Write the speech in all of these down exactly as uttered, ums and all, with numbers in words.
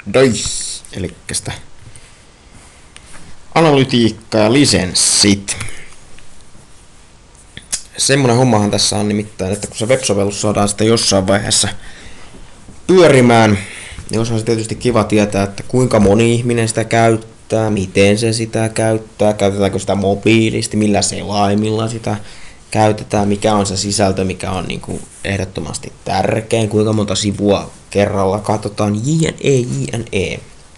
Doi, eli sitä analytiikka ja lisenssit. Semmonen hommahan tässä on nimittäin, että kun se web-sovellus saadaan sitten jossain vaiheessa pyörimään, niin olisi se tietysti kiva tietää, että kuinka moni ihminen sitä käyttää, miten se sitä käyttää, käytetäänkö sitä mobiilisti, millä selaimilla sitä käytetään, mikä on se sisältö, mikä on niin kuin ehdottomasti tärkein, kuinka monta sivua kerralla katsotaan, jne, jne.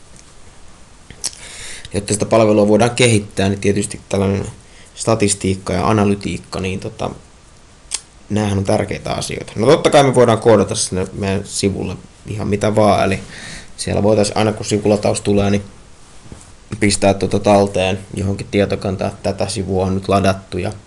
Jotta sitä palvelua voidaan kehittää, niin tietysti tällainen statistiikka ja analytiikka, niin tota, näähän on tärkeitä asioita. No totta kai me voidaan koodata sinne meidän sivulle ihan mitä vaan, eli siellä voitaisiin aina kun sivulataus tulee, niin pistää tuota talteen johonkin tietokantaan, että tätä sivua on nyt ladattu ja,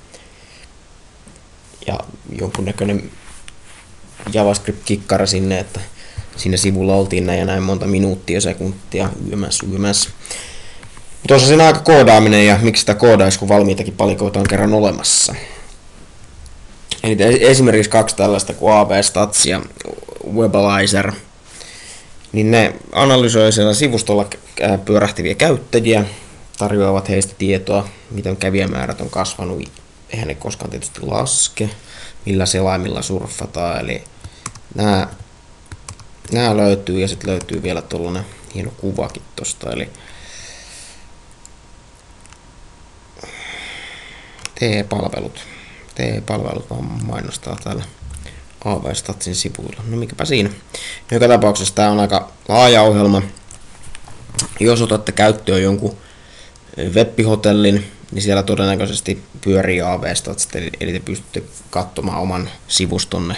ja jonkunnäköinen JavaScript-kikkara sinne, että siinä sivulla oltiin näin ja näin monta minuuttia, sekuntia, yms, yms. Tuossa siinä aika koodaaminen ja miksi sitä koodaisi, kun valmiitakin palikoita on kerran olemassa. Eli esimerkiksi kaksi tällaista kuin A V Stats ja Webalizer, niin ne analysoi siellä sivustolla pyörähtiviä käyttäjiä, tarjoavat heistä tietoa, miten kävijämäärät on kasvanut, eihän ne koskaan tietysti laske, millä selaimilla surffataan, eli nämä, nämä löytyy ja sitten löytyy vielä tuollainen hieno kuvakin tosta, eli T E-palvelut. T E-palvelut vaan mainostaa täällä A V Statsin sivuilla. No mikäpä siinä. Joka tapauksessa tämä on aika laaja ohjelma. Jos otatte käyttöön jonkun web-hotellin, niin siellä todennäköisesti pyörii A V Stats, eli te pystytte katsomaan oman sivustonne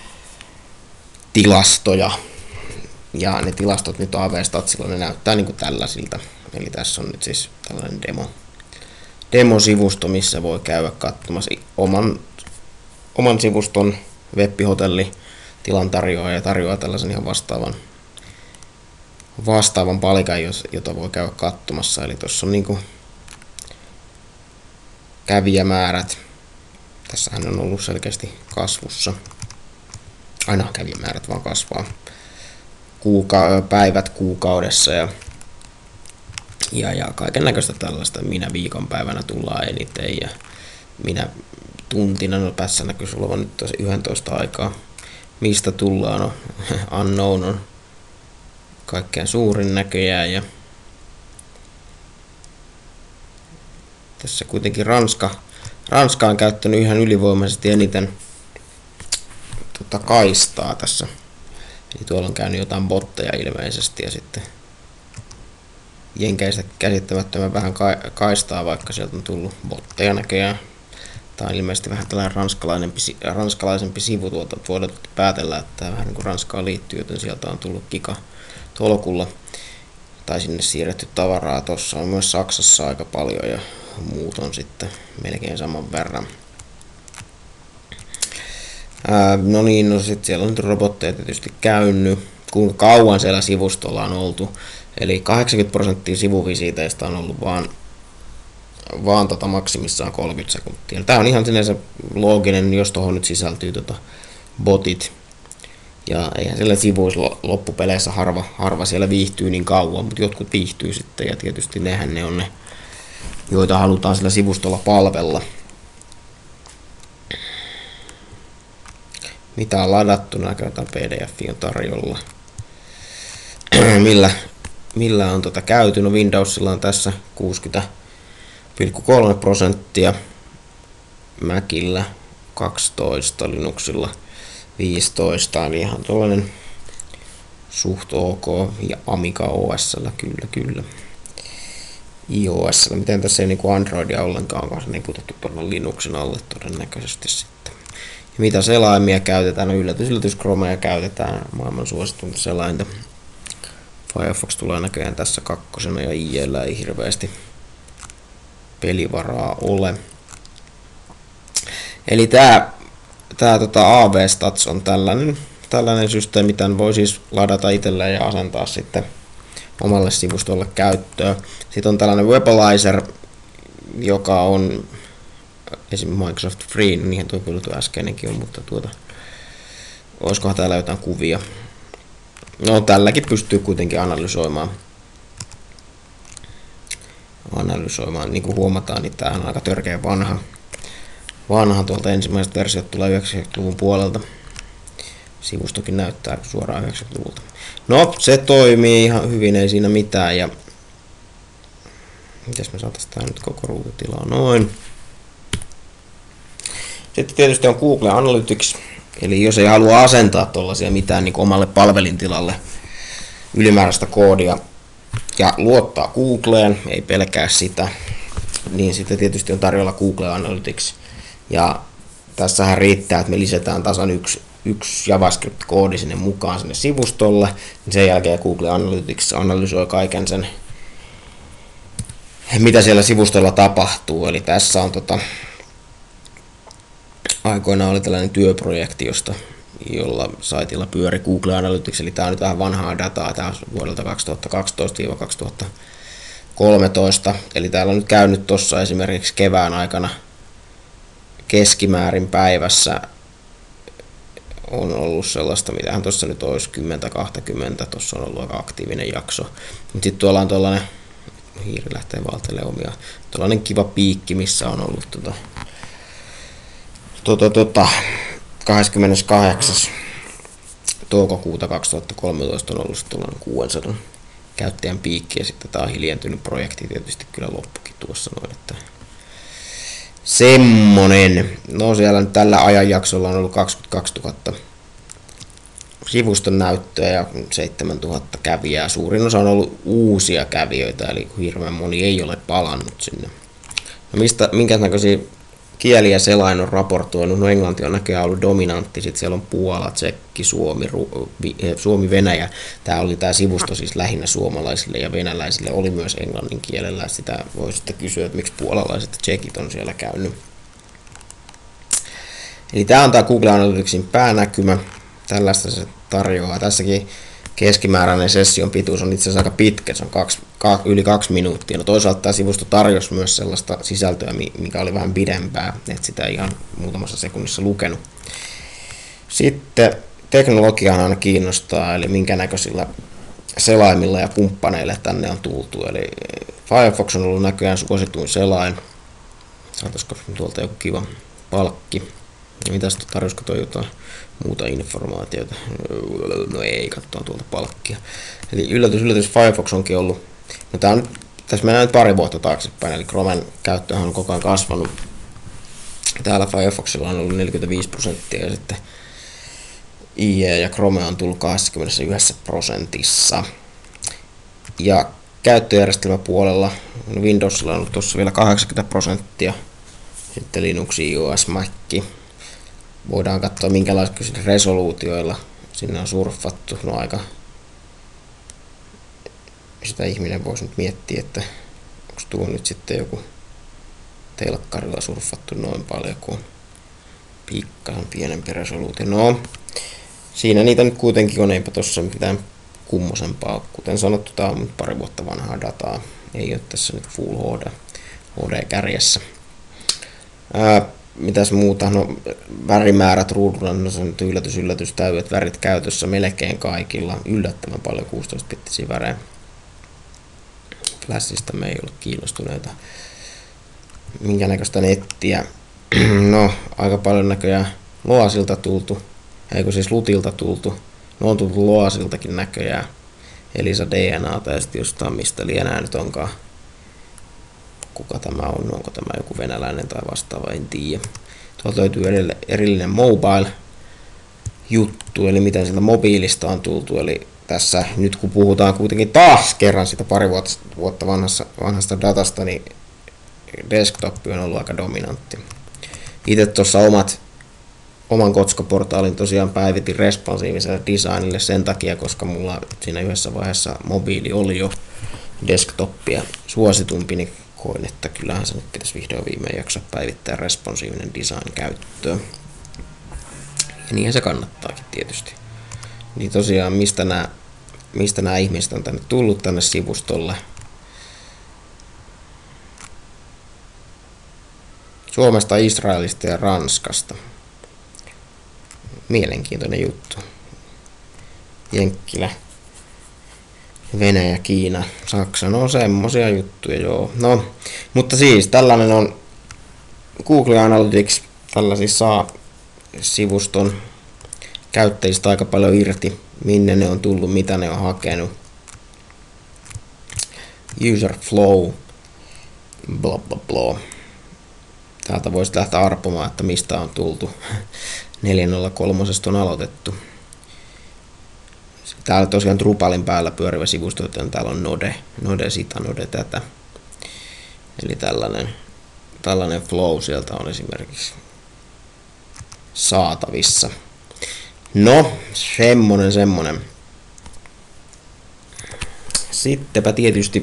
tilastoja. Ja ne tilastot nyt A V Statsilla ne näyttää niin kuin tällaisilta. Eli tässä on nyt siis tällainen demo. demosivusto, missä voi käydä katsomassa oman, oman sivuston web-hotelli tilan tarjoaa ja tarjoaa tällaisen ihan vastaavan, vastaavan palikan, jota voi käydä katsomassa. Eli tuossa on niinku kävijämäärät. Tässähän on ollut selkeästi kasvussa. Aina kävijämäärät vaan kasvaa. Kuuka- päivät kuukaudessa ja Ja, ja kaiken näköistä tällaista, minä viikonpäivänä tullaan eniten ja minä tuntina, no tässä näkyisi olevan nyt tosi yksitoista aikaa, mistä tullaan, no unknown on kaikkein suurin näköjään ja tässä kuitenkin Ranska, Ranska on käyttänyt ihan ylivoimaisesti eniten tota, kaistaa tässä, eli tuolla on käynyt jotain botteja ilmeisesti ja sitten Jenkeistä käsittämättömän vähän kaistaa, vaikka sieltä on tullut botteja näköjään. Tämä on ilmeisesti vähän tällainen ranskalaisempi, ranskalaisempi sivu tuolta, voidaan päätellä, että tämä vähän niin kuin Ranskaan liittyy, joten sieltä on tullut kika tolkulla. Tai sinne siirretty tavaraa. Tuossa on myös Saksassa aika paljon ja muut on sitten melkein saman verran. Ää, no niin, no sitten siellä on nyt robotteja tietysti käynyt. Kuinka kauan siellä sivustolla on oltu. Eli kahdeksankymmentä prosenttia sivuvisiiteistä on ollut vaan, vaan tota maksimissaan kolmekymmentä sekuntia. Tämä on ihan sinänsä looginen, jos tuohon nyt sisältyy tota botit. Ja eihän siellä sivuissa loppupeleissä harva, harva siellä viihtyy niin kauan, mutta jotkut viihtyy sitten. Ja tietysti nehän ne on ne, joita halutaan sillä sivustolla palvella. Mitä on ladattu, näköjään P D F on tarjolla. Millä Millä on tota käyty? No Windowsilla on tässä kuusikymmentä pilkku kolme prosenttia, Macillä kaksitoista, Linuxilla viisitoista, eli ihan tuollainen suht ok, ja Amiga O S:llä kyllä, kyllä. iOS:llä, miten tässä ei niinku Androidia ollenkaan, vaan se niputettu tuonne Linuxin alle todennäköisesti sitten. Ja mitä selaimia käytetään? No yllätys, yllätys, Chromea käytetään, maailman suosituinta selainta. Firefox tulee näköjään tässä kakkosena ja I E:llä ei hirveästi pelivaraa ole. Eli tää, tää tota A V Stats on tällainen, tällainen systeemi, mitä voi siis ladata itselleen ja asentaa sitten omalle sivustolle käyttöön. Sitten on tällainen Webalizer, joka on esimerkiksi Microsoft Free, niin niinhän tuo kyllä tuo äskeinenkin on, mutta tuota, olisikohan täällä jotain kuvia. No tälläkin pystyy kuitenkin analysoimaan. Analysoimaan. Niin kuin huomataan, niin tämä on aika törkeä vanha. Vanha tuolta ensimmäiset versiot tulee yhdeksänkymmentäluvun puolelta. Sivustokin näyttää suoraan yhdeksänkymmentäluvulta. No, se toimii ihan hyvin, ei siinä mitään. Ja mitäs me saataisiin tää nyt koko ruututilaa noin. Sitten tietysti on Google Analytics. Eli jos ei halua asentaa tuollaisia mitään niin omalle palvelintilalle ylimääräistä koodia ja luottaa Googleen, ei pelkää sitä, niin sitten tietysti on tarjolla Google Analytics. Ja tässähän riittää, että me lisätään tasan yksi, yksi JavaScript-koodi sinne mukaan sinne sivustolle, niin sen jälkeen Google Analytics analysoi kaiken sen, mitä siellä sivustolla tapahtuu. Eli tässä on tota, aikoinaan oli tällainen työprojekti, josta, jolla saitilla pyöri Google Analytics, eli tämä on nyt vähän vanhaa dataa, tämä on vuodelta kaksituhattakaksitoista kaksituhattakolmetoista, eli täällä on nyt käynyt tuossa esimerkiksi kevään aikana keskimäärin päivässä on ollut sellaista, mitähän tuossa nyt olisi kymmenen kaksikymmentä, tuossa on ollut aika aktiivinen jakso, mutta sitten tuolla on tuollainen, hiiri lähtee valtelemaan omia, tuollainen kiva piikki, missä on ollut tota, Tota, tota, kahdeskymmeneskahdeksas toukokuuta kaksituhattakolmetoista on ollut tuollainen kuusisataa käyttäjän piikki ja sitten tämä on hiljentynyt projekti tietysti kyllä loppukin tuossa noin, että semmonen. No siellä nyt tällä ajanjaksolla on ollut kaksikymmentäkaksituhatta sivuston näyttöä ja seitsemäntuhatta kävijää. Suurin osa on ollut uusia kävijöitä, eli hirveän moni ei ole palannut sinne. No mistä, minkä näköisiä kieliä selain on raportoinut, no englanti on näköjään ollut dominantti, sitten siellä on Puola, Tsekki, Suomi, Ru- Suomi, Venäjä. Tämä oli tämä sivusto siis lähinnä suomalaisille ja venäläisille, oli myös englannin kielellä. Sitä voi sitten kysyä, että miksi puolalaiset ja tsekit on siellä käynyt. Eli tämä on tämä Google Analyticsin päänäkymä, tällaista se tarjoaa. Tässäkin keskimääräinen session pituus on itse asiassa aika pitkä, se on kaksi, kaksi, yli kaksi minuuttia. No toisaalta tämä sivusto tarjosi myös sellaista sisältöä, mikä oli vähän pidempää, että sitä ei ihan muutamassa sekunnissa lukenut. Sitten teknologiaan aina kiinnostaa, eli minkä näköisillä selaimilla ja kumppaneilla tänne on tultu. Eli Firefox on ollut näköjään suosituin selain. Saataisiko tuolta joku kiva palkki? Ja mitäs tarjosko toi jotain muuta informaatiota? No ei, katsotaan tuolta palkkia. Eli yllätys, yllätys, Firefox onkin ollut. No tää on, tässä mennään nyt pari vuotta taaksepäin, eli Chromen käyttöhän on koko ajan kasvanut. Täällä Firefoxilla on ollut neljäkymmentäviisi prosenttia ja sitten I E ja Chrome on tullut kaksikymmentäyksi prosentissa. Ja käyttöjärjestelmäpuolella no Windowsilla on ollut tuossa vielä kahdeksankymmentä prosenttia. Sitten Linux, iOS, Mac. Voidaan katsoa minkälaisilla resoluutioilla sinne on surffattu. No aika sitä ihminen voisi nyt miettiä, että onko tuo nyt sitten joku telkkarilla surffattu noin paljon kuin pikkasen pienempi resoluutio. No, siinä niitä nyt kuitenkin on, eipä tuossa mitään kummosempaa. Kuten sanottu, tämä on nyt pari vuotta vanhaa dataa. Ei ole tässä nyt Full H D, H D-kärjessä. Ää, mitäs muuta? No, värimäärät ruudulla, no se on nyt yllätys, yllätys, täydet värit käytössä melkein kaikilla. Yllättävän paljon kuusitoista-bittisiä värejä. Flashista me ei ole kiinnostuneita. Minkä näköistä nettiä? No, aika paljon näköjään Loasilta tultu. Eikö siis Lutilta tultu? No on tultu Loasiltakin näköjään. Elisa D N A:ta ja sitten jostain mistä lienää nyt onkaan. Kuka tämä on? Onko tämä joku venäläinen tai vastaava? En tiedä. Tuolta löytyy erillinen mobile juttu, eli miten sieltä mobiilista on tultu. Eli tässä nyt kun puhutaan kuitenkin taas kerran sitä pari vuotta, vuotta vanhassa, vanhasta datasta, niin desktop on ollut aika dominantti. Itse tuossa omat, oman Kotsko-portaalin tosiaan päivitin responsiiviselle designille sen takia, koska mulla siinä yhdessä vaiheessa mobiili oli jo desktopia suositumpi, niin koin, että kyllähän se nyt pitäisi vihdoin viimein jaksaa päivittää responsiivinen design käyttöön. Ja niinhän se kannattaakin tietysti. Niin tosiaan, mistä nämä, mistä nämä ihmiset on tänne tullut tänne sivustolle? Suomesta, Israelista ja Ranskasta. Mielenkiintoinen juttu. Jenkkilä Venäjä, Kiina, Saksa, no semmosia juttuja, joo. No, mutta siis tällainen on Google Analytics, tällä siis saa sivuston käyttäjistä aika paljon irti, minne ne on tullut, mitä ne on hakenut. User flow, bla bla bla. Täältä voisi lähteä arpomaan, että mistä on tultu. neljä nolla kolme on aloitettu. Täällä tosiaan Drupalin päällä pyörivä sivusto, joten täällä on Node, Node sitä, Node tätä. Eli tällainen, tällainen flow sieltä on esimerkiksi saatavissa. No, semmonen, semmonen. Sittenpä tietysti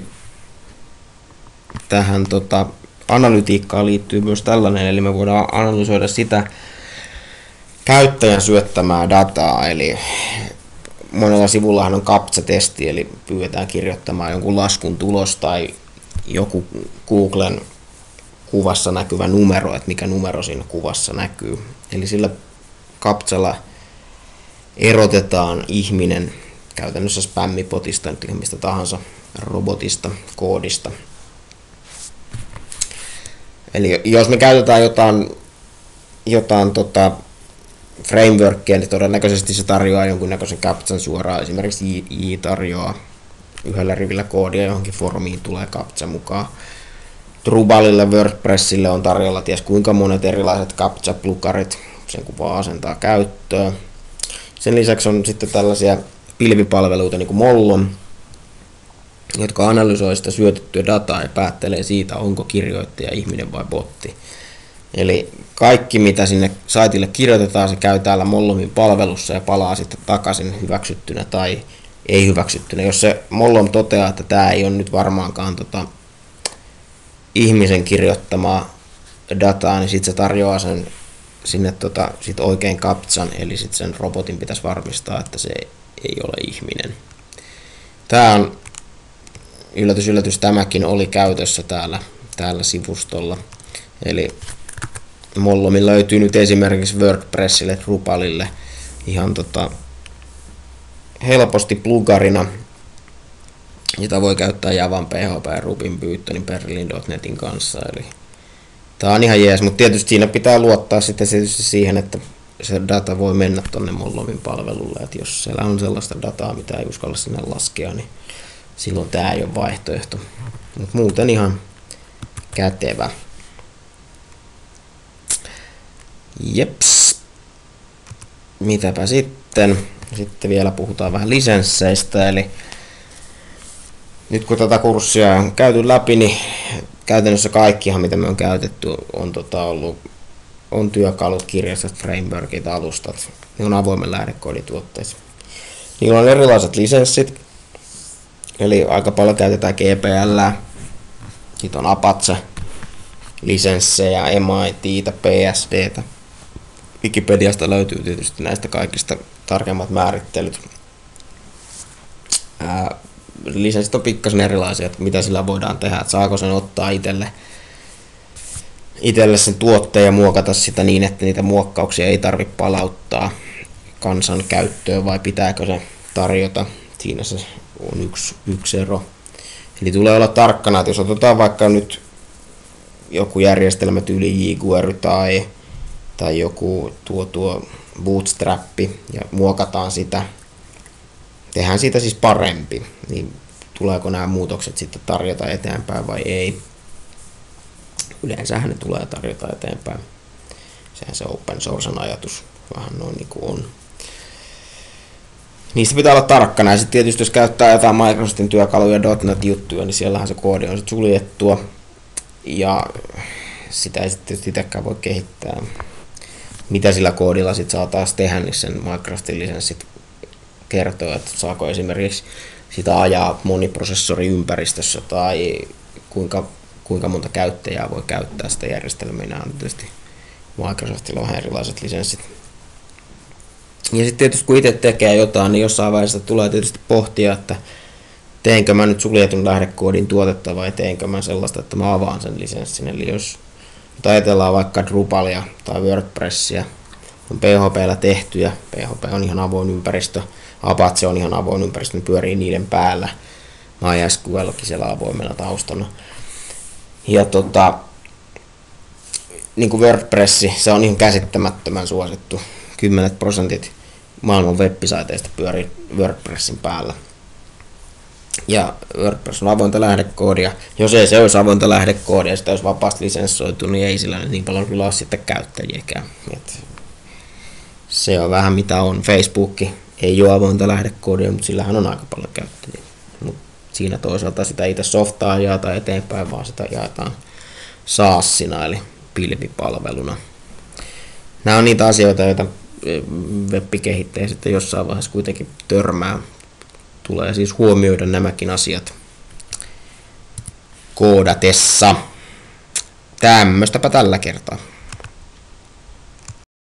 tähän tota, analytiikkaan liittyy myös tällainen, eli me voidaan analysoida sitä käyttäjän syöttämää dataa, eli monella sivullahan on CAPTCHA-testi, eli pyydetään kirjoittamaan jonkun laskun tulos tai joku Googlen kuvassa näkyvä numero, että mikä numero siinä kuvassa näkyy. Eli sillä CAPTCHalla erotetaan ihminen käytännössä spämmipotista, nyt ihan mistä tahansa robotista, koodista. Eli jos me käytetään jotain, jotain tota frameworkia, niin todennäköisesti se tarjoaa jonkunnäköisen CAPTCHan suoraan. Esimerkiksi J tarjoaa yhdellä rivillä koodia, johonkin formiin tulee CAPTCHA mukaan. Drupalille, WordPressille on tarjolla ties kuinka monet erilaiset CAPTCHA-plukarit, sen kun vaan asentaa käyttöön. Sen lisäksi on sitten tällaisia pilvipalveluita niin kuin Mollon, jotka analysoi sitä syötettyä dataa ja päättelee siitä, onko kirjoittaja ihminen vai botti. Eli kaikki, mitä sinne saitille kirjoitetaan, se käy täällä Mollomin palvelussa ja palaa sitten takaisin hyväksyttynä tai ei hyväksyttynä. Jos se Mollom toteaa, että tämä ei ole nyt varmaankaan tota, ihmisen kirjoittamaa dataa, niin sitten se tarjoaa sen sinne tota, sit oikein CAPTCHan, eli sitten sen robotin pitäisi varmistaa, että se ei ole ihminen. Tämä on yllätys, yllätys, tämäkin oli käytössä täällä, täällä sivustolla. Eli Mollomin löytyy nyt esimerkiksi WordPressille, Drupalille ihan tota helposti plugarina, jota voi käyttää Javan, P H P, Rubin, Pythonin, Berlin piste netin kanssa. Eli tää on ihan jees, mutta tietysti siinä pitää luottaa sitten siihen, että se data voi mennä tonne Mollomin palvelulle. Et jos siellä on sellaista dataa, mitä ei uskalla sinne laskea, niin silloin tää ei ole vaihtoehto. Mut muuten ihan kätevä. Jeps. Mitäpä sitten? Sitten vielä puhutaan vähän lisensseistä, eli nyt kun tätä kurssia on käyty läpi, niin käytännössä kaikkihan, mitä me on käytetty, on tota ollut on työkalut, kirjastot, frameworkit, alustat. Ne on avoimen lähdekoodituotteissa. Niillä on erilaiset lisenssit, eli aika paljon käytetään G P L, sitten on Apache, lisenssejä, M I T:tä, P S D:tä. Wikipediasta löytyy tietysti näistä kaikista tarkemmat määrittelyt. Ää, lisenssit on pikkasen erilaisia, että mitä sillä voidaan tehdä, että saako sen ottaa itselle, itselle sen tuotteen ja muokata sitä niin, että niitä muokkauksia ei tarvitse palauttaa kansan käyttöön, vai pitääkö se tarjota. Siinä se on yksi, yksi ero. Eli tulee olla tarkkana, että jos otetaan vaikka nyt joku järjestelmä tyyli jQuery tai, tai joku tuo, tuo Bootstrappi ja muokataan sitä, tehdään siitä siis parempi, niin tuleeko nämä muutokset sitten tarjota eteenpäin vai ei. Yleensähän ne tulee tarjota eteenpäin. Sehän se open sourcen ajatus vähän noin niin kuin on. Niistä pitää olla tarkkana. Ja sitten tietysti jos käyttää jotain Microsoftin työkaluja, .NET-juttuja, niin siellähän se koodi on sitten suljettua. Ja sitä ei sitten itsekään voi kehittää. Mitä sillä koodilla sitten saa taas tehdä, niin sen Microsoftin lisenssit kertoo, että saako esimerkiksi sitä ajaa moniprosessoriympäristössä tai kuinka, kuinka monta käyttäjää voi käyttää sitä järjestelmää. Nämä on tietysti Microsoftilla on erilaiset lisenssit. Ja sitten tietysti kun itse tekee jotain, niin jossain vaiheessa tulee tietysti pohtia, että teenkö mä nyt suljetun lähdekoodin tuotetta vai teenkö mä sellaista, että mä avaan sen lisenssin. Eli jos ajatellaan vaikka Drupalia tai WordPressia, on P H P:llä tehty ja P H P on ihan avoin ympäristö, Apache on ihan avoin ympäristö, niin pyörii niiden päällä. MySQLkin siellä avoimena taustana. Ja tota, niin kuin WordPress, se on ihan käsittämättömän suosittu. Kymmenet prosentit maailman web-saiteista pyörii WordPressin päällä. Ja WordPress on avointa lähdekoodia. Jos ei se olisi avointa lähdekoodia ja sitä olisi vapaasti lisenssoitu, niin ei sillä niin paljon kyllä ole sitten käyttäjiäkään. Et se on vähän mitä on. Facebook ei ole avointa lähdekoodia, mutta sillähän on aika paljon käyttäjiä. Mut siinä toisaalta sitä itse softaa jaetaan eteenpäin, vaan sitä jaetaan SaaSina eli pilvipalveluna. Nämä on niitä asioita, joita web-kehittäjä sitten jossain vaiheessa kuitenkin törmää. Tulee siis huomioida nämäkin asiat koodatessa. Tämmöistäpä tällä kertaa.